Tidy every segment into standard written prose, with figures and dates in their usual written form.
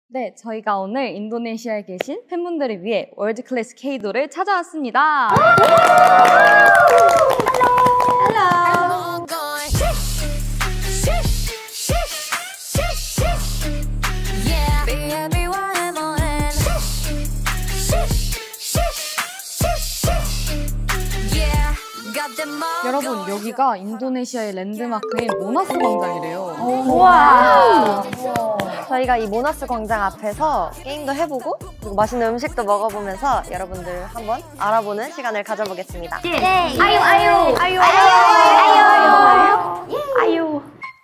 네, 저희가 오늘 인도네시아에 계신 팬분들을 위해 월드 클래스 K-돌을 찾아왔습니다. 여러분, 여기가 인도네시아의 랜드마크인 모나스 광장이래요. 우와! 저희가 이 모나스 광장 앞에서 게임도 해보고 그리고 맛있는 음식도 먹어보면서 여러분들 한번 알아보는 시간을 가져보겠습니다. 예. 아유.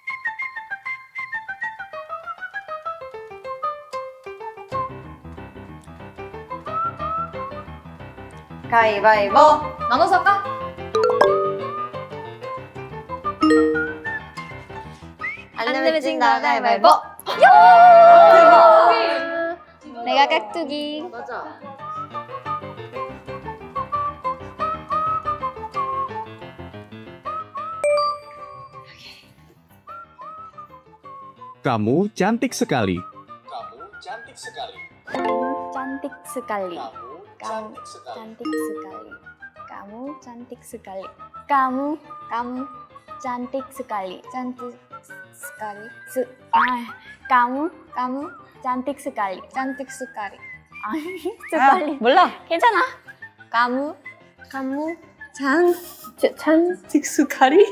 가위바위보. 나눠서 할까? 안 내면 진다 가위바위보. 내가 깍두기. 맞아. Kamu cantik sekali. Kamu cantik sekali. Kamu cantik sekali. Kamu cantik sekali. Kamu cantik sekali. Cantik sekali. Kamu cantik sekali. Cantik sekali. sekali. 몰라. 괜찮아. 까무. 찬틱 수카리?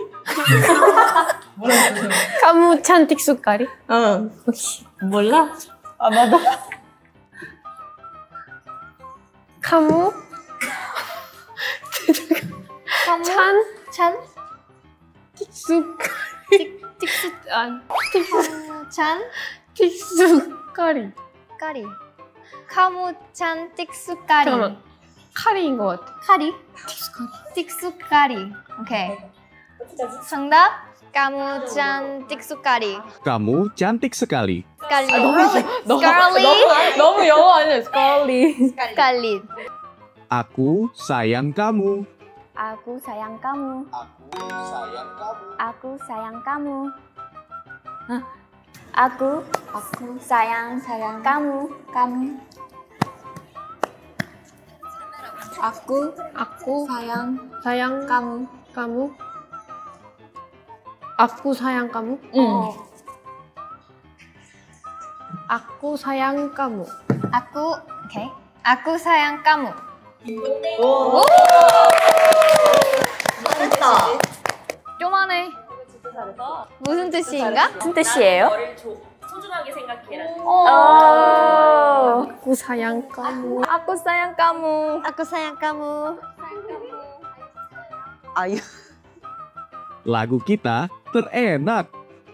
카무 찬틱 수카리? 몰라? 아마도 카무 찬 틱수카리 까리. 카무 cantik sekali. 잠깐만 카리인 것 같아. 카리? 틱수카리. 오케이. 정답. kamu cantik sekali. Kamu cantik sekali. sekali. 너무 영어 아니야? 스컬리. sekali. Aku sayang kamu. Aku sayang kamu. Aku sayang kamu. Aku sayang kamu. aku sayang sayang kamu. kamu. aku sayang kamu. aku sayang kamu. 오케이. Aku sayang kamu. 요만해. 무슨 뜻인가? 무슨 뜻이에요? 소중하게 생각해라. aku sayang kamu. Aku sayang kamu. aku sayang kamu. 아유. Lagu kita terenak.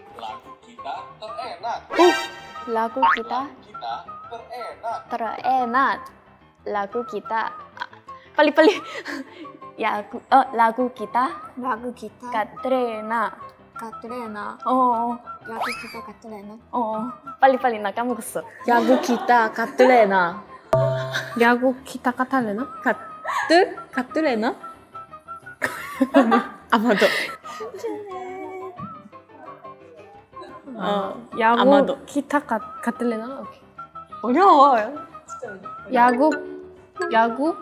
lagu kita terenak. Lagu kita 빨리 lagu kita Katrina. lagu kita Katrina. 빨리 나 까먹었어. 야구 기타 카틀레나. 야구 기타 카탈레나? 카틀레나? 아마도. 야구 아마도. 기타 카틀레나? 오케이. 어려워요. 야구 야구?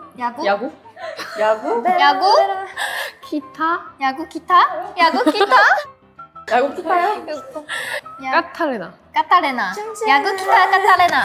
기타 야구 기타? 야구 기타요? 카탈레나. 까타레나. 야구 기타 까타레나.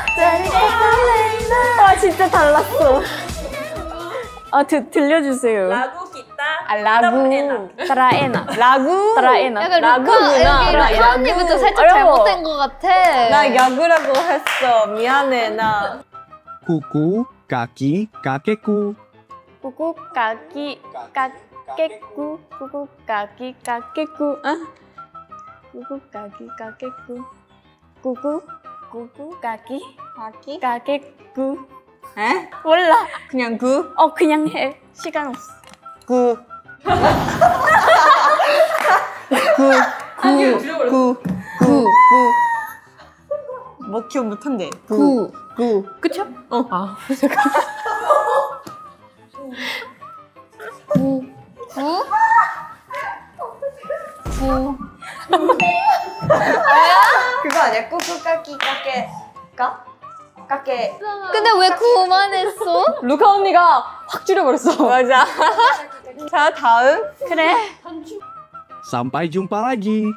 아, 진짜 달랐어. 아, 들려주세요. 라구 기타. 라구. 트라에나. 약간 라구구나. 루카 언니부터 살짝 어려워. 잘못된 것 같아. 나 야구라고 했어. 미안해 나. Kuku, kaki, kakekku. kuku kaki kakekku. Kuku kaki kakekku. Kuku kaki kakekku. Kuku kaki kakekku. 에? 몰라. 그냥 구? 그냥 해. 시간 없어. 구. 뭐 기억 못한대. 구. 그쵸? 아. 그거 아니야? 꾸꾸까기 까게 까? 까게. 근데 왜 그만했어? 루카 언니가 확 줄여버렸어. 맞아. 자, 다음. 그래. Sampai jumpa lagi.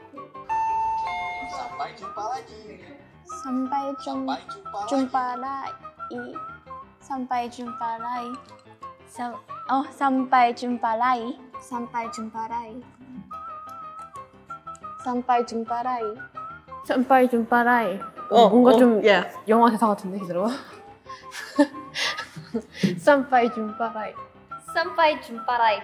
Sampai jumpa lagi. Sampai jumpa lagi. Sampai jumpa lagi. Sampai jumpa lagi. Sampai jumpa lagi. senpai jumpa 라이. 뭔가 좀 예. 영화 대사 같은데 기다려봐. senpai jumpa 라이. Sampai jumpa lagi.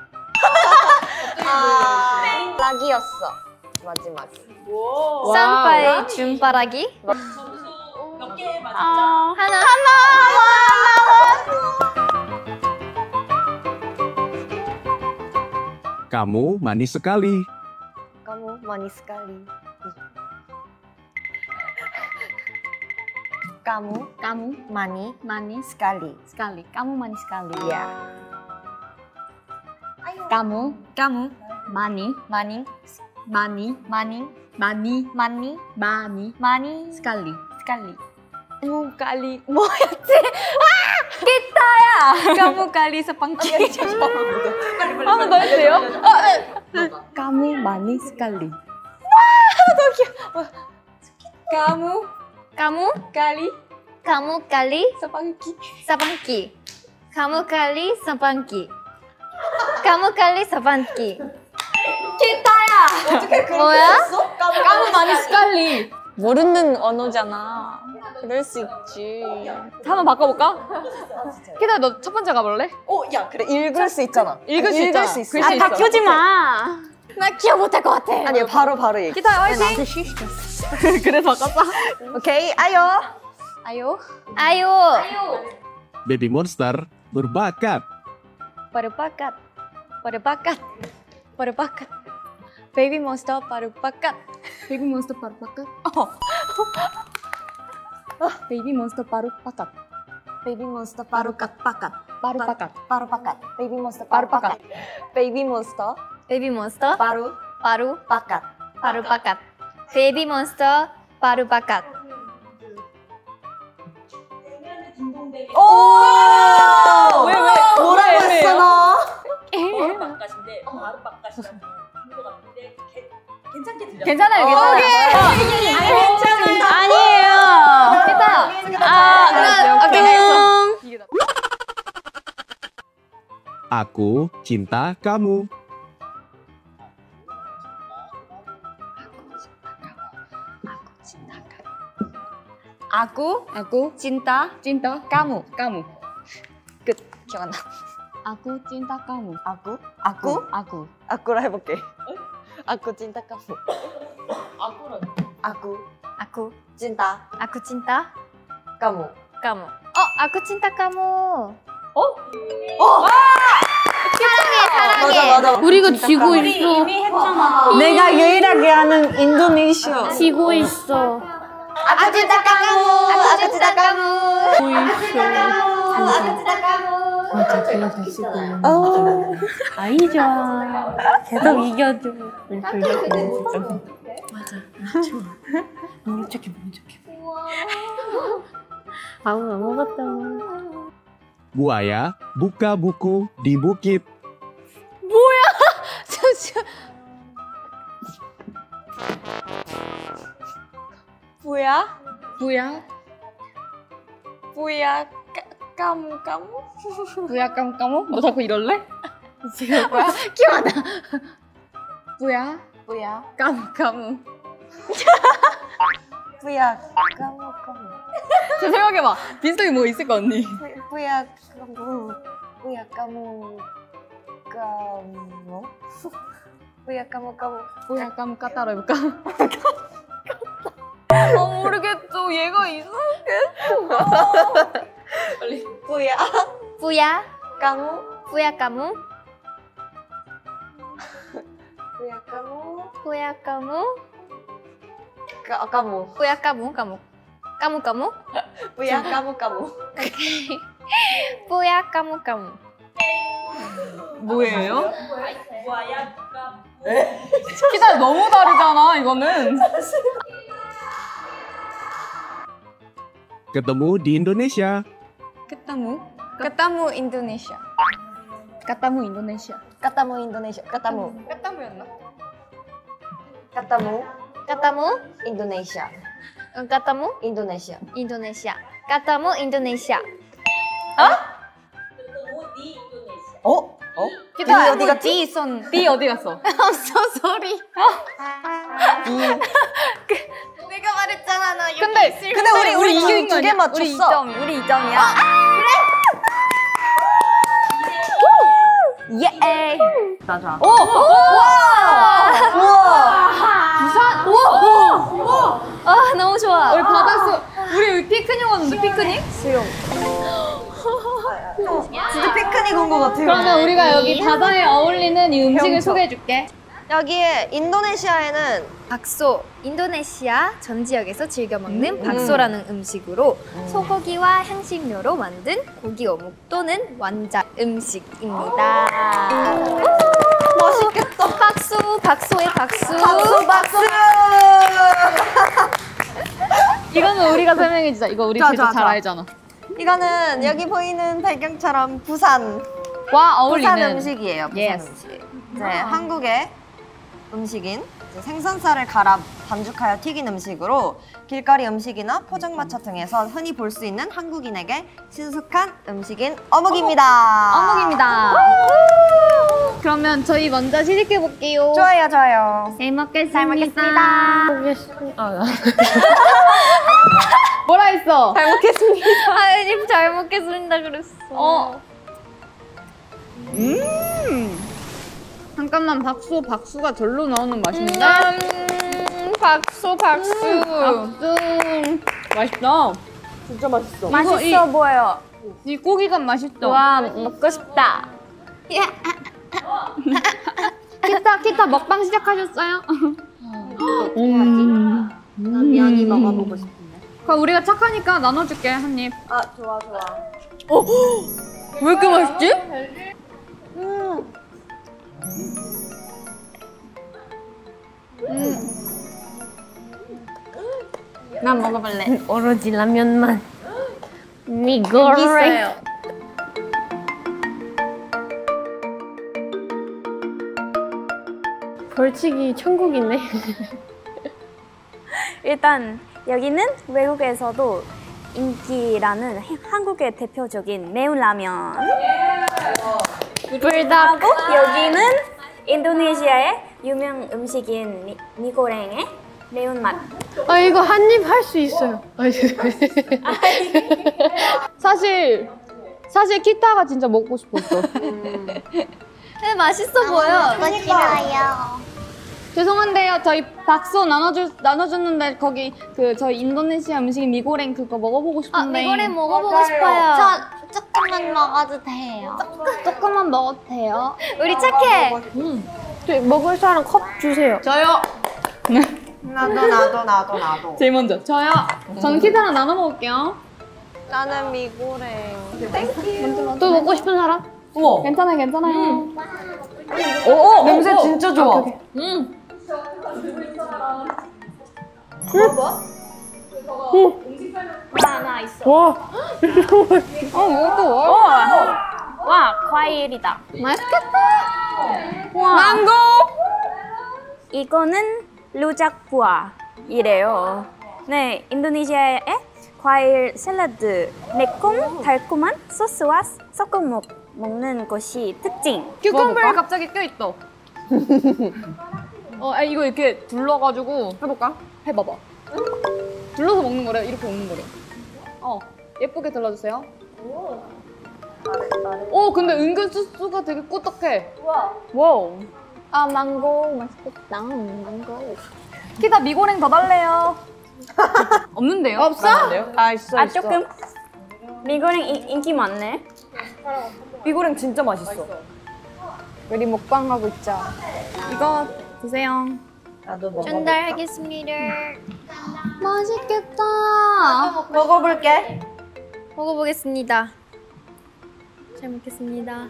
락이었어. 마지막에. Sampai jumpa lagi. 몇 개 맞았죠? 하나. Kamu manis sekali. Kamu manis sekali. Kamu manis sekali. sekali. Kamu manis sekali. Ya. Kamu Kamu mani manis sekali. sekali. Kamu kali 뭐였지? 기타야. Kamu kali sepangki. 한번 더 해주세요. Kamu manis sekali. Kamu kali kali sepangki. sepangki. Kamu kali sepangki. Kamu kali sepangki. 뭐야? Kamu manis sekali. 모르는 언어잖아. 그럴 수 있지. 한번 바꿔볼까? 기다려, 너 첫 번째 가볼래? 야, 그래. 읽을 수 있잖아. 읽을 수 있잖아. 수 있어. 글씨 있어. 켜지 마. 나 기억 못할 것 같아. 아니, 바로 얘기. 기다려, 화이팅! 그래서 바꿨어? 오케이, 아요. 아요. 아유. Baby Monster berbakat. Berbakat. Baby monster berbakat. Baby monster berbakat. Baby monster berbakat. 베이비 몬스터 바로깍 빠깍. Berbakat. 바로빠깍. 베이비 몬스터 바로빠깍. 베이비 몬스터 베이비 몬스터 바로 바로 빠깍. 바로 바깥. 베이비 몬스터 바로 바깥. 오! 왜? 뭐라고 했어, 너? 바로 바깥인데 바로 바깥이라고 한것 같은데 괜찮게 들렸어요. 괜찮아요, 괜찮아요. 아니에요. 오케이. Aku cinta kamu. Aku cinta cinta kamu. 끝. 기억 안 나. Aku cinta kamu. aku. aku로 해볼게. aku cinta kamu. aku 아쿠 cinta 아쿠 찐따 kamu. 까무. 아쿠 찐따 까무. 맞아. 우리가 지고 있어. 내가 유일하게 아는 인도네시아. 지고 있어. 아쿠 찐따 까무. 아쿠 찐따 까무. 맞아, 그냥 다시 보는 아니죠. 계속 이겨줘. 맞아. 좋아. 모른 척해. 아무 안 먹었다. Buaya buka buku di bukit. 뭐야? 까무. 뭐야, 까무? 너 자꾸 이럴래? 지금 뭐야? 뭐야, 까무. 뭐야? 까무. 저 생각해봐. 비슷하게 뭐 있을까, 언니? 뭐야? 뭐야, 까무 까따로 해볼까? 모르겠어. 얘가 있어. 뿌야 까무. 뿌야 까무. 뭐야? 까무. 뿌야 까무. 까무. 뿌야 까무 까무. 까무 까무. 뭐야? 까무. 뿌야 까무 까무. 뭐예요? 부아야 누가 기다려, 너무 다르잖아, 이거는. Ketemu di Indonesia. Ketemu 인도네시아. ketemu 인도네시아. 까따무 인도네시아. 까따무. kettemu였나? 까따무 Ketemu 인도네시아. ketemu 인도네시아. Indonesia. Ketemu Indonesia. ketemu di Indonesia. 어? kita 어디 갔지? D 어디 갔어? I'm so sorry. 내가 말했잖아 나 여기 근데 우리 이긴 두 개 거냐? 맞췄어. 우리 2점이야. 예. 맞아. 오! 우와. 아, 너무 좋아. 우리 바닷속 우리 피크닉 왔는데 피크닉? 진짜 피크닉 온 것 같아요. 그러면 우리가 여기 바다에 어울리는 이 음식을 병석. 소개해줄게. 여기에 인도네시아에는 박소, 인도네시아 전 지역에서 즐겨 먹는 박소라는 음식으로 소고기와 향신료로 만든 고기 어묵 또는 완자 음식입니다. 맛있겠다. 박소의 박수. 박수. 이거는 우리가 설명해주자. 이거 우리 자, 진짜 자, 잘 자. 알잖아. 이거는 여기 보이는 배경처럼 부산 어울리는 음식이에요. 부산 Yes. 음식. 이제 한국의 음식인 이제 생선살을 갈아 반죽하여 튀긴 음식으로 길거리 음식이나 포장마차 등에서 흔히 볼 수 있는 한국인에게 친숙한 음식인 어묵입니다. 어묵입니다. 그러면 저희 먼저 시식해 볼게요. 좋아요, 좋아요. 잘 먹겠습니다. 잘 먹겠습니다. 보겠습니다. 뭐라 했어? 잘 먹겠습니다. 아님 잘 먹겠습니다 그랬어. 잠깐만 박수가 절로 나오는 맛인데. 박수. 박수. 맛있다. 진짜 맛있어. 맛있어 보여. 이 고기가 맛있어. 와 먹고 싶다. 키타 먹방 시작하셨어요? 미안히 먹어보고 싶은데. 그럼 우리가 착하니까 나눠줄게 한 입. 아, 좋아, 좋아. 왜 이렇게 맛있지? 난 먹어볼래. 오로지 라면만. 미고랭. 벌칙이 천국이네. 일단 여기는 외국에서도 인기라는 한국의 대표적인 매운 라면. 불닭. 여기는 인도네시아의 유명 음식인 미고랭의 매운맛. 아 이거 한 입 할 수 있어요. 사실 키타가 진짜 먹고 싶었어. 네, 맛있어 보여. 죄송한데요. 저희 박수 나눠줬는데 거기 그 저희 인도네시아 음식인 미고랭 그거 먹어보고 싶은데. 이거를 먹어보고 싶어요. 조금만 먹어도 돼요. 조금만 먹어도 돼요? 우리 착해. 먹을 사람 컵 주세요. 저요. 나도. 제일 먼저. 저요. 저는 키타랑 나눠 먹을게요. 나는 미고랭. 또 먹고 싶은 사람? 우와. 괜찮아요. 냄새 진짜 좋아. 하나 있어. 와. 와, 과일이다. 망고. 이거는 루작부아이래요. 네, 인도네시아의 과일 샐러드, 매콤 달콤한 소스와 섞어 먹는 것이 특징. 큐컴버에 갑자기 껴있어. 이거 이렇게 둘러가지고 해볼까? 해봐봐. 둘러서 먹는 거래. 이렇게 먹는 거래. 예쁘게 둘러주세요. 근데 은근 소스가 되게 꾸덕해. 와우. 아, 망고 맛있겠다. 망고. 키타 미고랭 더 달래요. 없는데요? 없어? 있어. 조금. 미고랭 인기 많네. 미고랭 진짜 맛있어. 우리 먹방하고 있자. 이거 드세요. 나도 먹어. 전달하겠습니다. 맛있겠다. 먹어볼게. 먹어보겠습니다. 잘 먹겠습니다.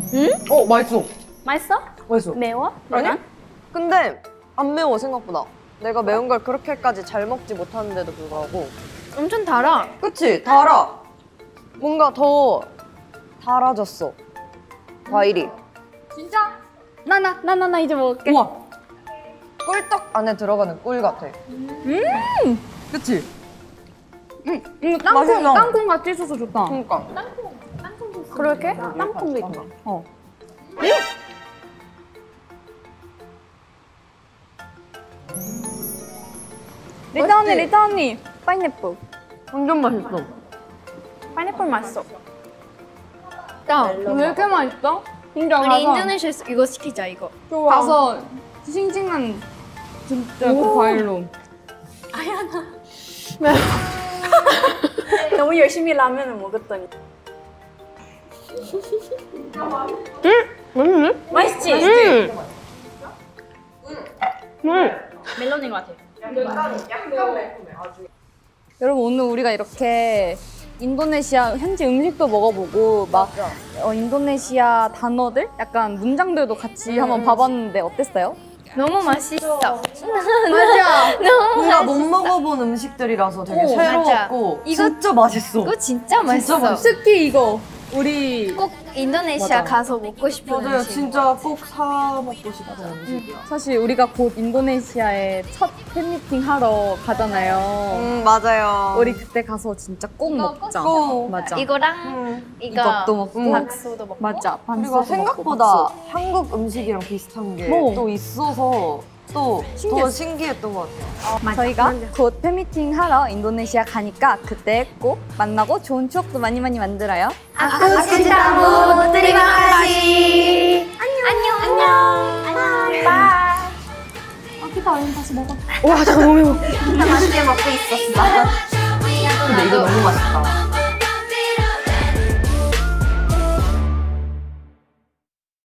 맛있어. 맛있어? 맛있어. 매워? 아니? 근데 안 매워 생각보다. 내가 매운 걸 그렇게까지 잘 먹지 못하는데도 불구하고 엄청 달아. 그치? 달아. 뭔가 더 달아졌어. 과일이. 진짜? 나 이제 먹을게. 우와. 꿀떡 안에 들어가는 꿀 같아. 그치? 이거 맛있어. 땅콩 같이 있어서 좋다. 그러니까. 그렇게? 땅콩도 있다. 리타 언니, 파인애플. 완전 맛있어. 파인애플 맛있어. 야, 왜 이렇게 맛있어? 진짜 우리 인도네시아에서 이거 시키자 이거. 가서 싱싱한 진짜 그 과일로. 너무 열심히 라면을 먹었더니. 맛있지? 멜론인 것 같아. 여러분 오늘 우리가 이렇게 인도네시아 현지 음식도 먹어보고 막 인도네시아 단어들, 약간 문장들도 같이 한번 봐봤는데 어땠어요? 너무 맛있어. 맞아. 뭔가 못 먹어본 음식들이라서 되게 새로웠고 이거- 진짜 맛있어. 이거 진짜 맛있어. 맛있어. 특히 이거 우리 꼭 인도네시아 맞아. 가서 먹고 싶은 맞아요. 음식. 진짜 꼭 사 먹고 싶은 음식이야. 사실 우리가 곧 인도네시아에 첫 팬미팅 하러 가잖아요. 맞아요. 우리 그때 가서 진짜 꼭 먹자. 꼭. 맞아. 이거랑 이거 이것도 먹고 박수도 먹고. 맞아. 그리고 반숙도 생각보다 먹고, 박수. 한국 음식이랑 비슷한 게 뭐? 또 있어서 또 더 신기했던 것 같아요. 저희가 곧 팬미팅 하러 인도네시아 가니까 그때 꼭 만나고 좋은 추억도 많이 만들어요. Aku cintamu. Terima kasih. 안녕. Bye. 와, 잠깐 너무 매워. 맛있게 먹고 있었어. 근데 이거 너무 맛있다.